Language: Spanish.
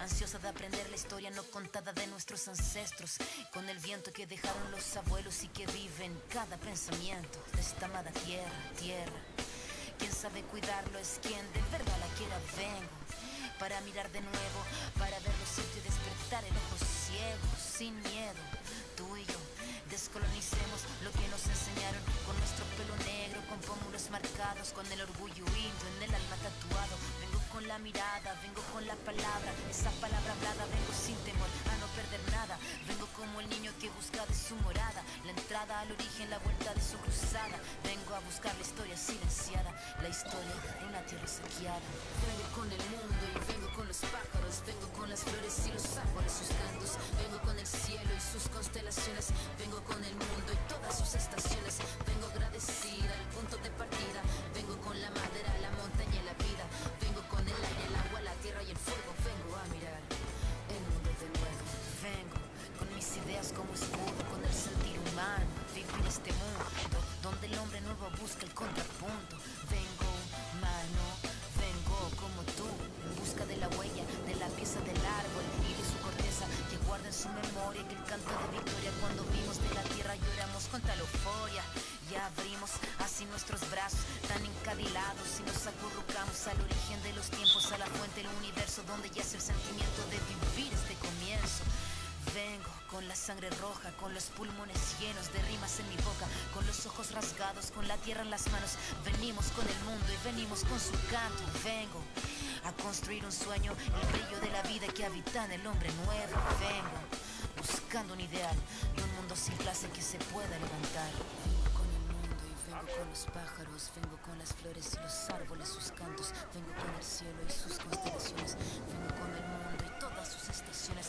ansiosa de aprender la historia no contada de nuestros ancestros, con el viento que dejaron los abuelos y que vive en cada pensamiento de esta amada tierra, tierra. Quien sabe cuidarlo es quien de verdad la quiera. Vengo para mirar de nuevo, para ver los sitios y despertar el ojo ciego, sin miedo. Tú y yo descolonicemos lo que nos enseñaron, con nuestro pelo negro, con pómulos marcados, con el orgullo indio en el alma tatuado. Vengo con la mirada, vengo con la palabra, esa palabra hablada. Vengo sin temor a no perder nada. Vengo como el niño que busca de su morada, la entrada al origen, la vuelta de su cruzada. Vengo a buscar la historia silenciada, la historia de una tierra saqueada. Vengo con el mundo y vengo con los pájaros, vengo con las flores y los árboles, sus cantos. Vengo con el cielo y sus constelaciones, vengo con el mundo y todas sus estaciones. Vengo agradecida al punto de partida, vengo con la madera, la montaña y la vida. Vengo con el aire, el agua, la tierra y el fuego. Vengo a mirar el mundo de nuevo. Vengo con mis ideas como escudo, con el sentir humano, vivir este mundo donde el hombre nuevo busca el contrapunto. Vengo humano, vengo como tú, en busca de la huella, de la pieza del árbol y de su corteza, que guarda en su memoria que el canto de victoria cuando vimos de la tierra lloramos con tal euforia. Y abrimos así nuestros brazos tan encabilados y nos acurrucamos al origen de los tiempos, a la fuente del universo donde yace el sentimiento de vivir este comienzo. Vengo con la sangre roja, con los pulmones llenos de rimas en mi boca, con los ojos rasgados, con la tierra en las manos. Venimos con el mundo y venimos con su canto. Vengo a construir un sueño, el brillo de la vida que habita en el hombre nuevo. Vengo buscando un ideal y un mundo sin clase que se pueda levantar. Vengo con el mundo y vengo con los pájaros, vengo con las flores y los árboles, sus cantos. Vengo con el cielo y sus constelaciones, vengo con el mundo y todas sus estaciones.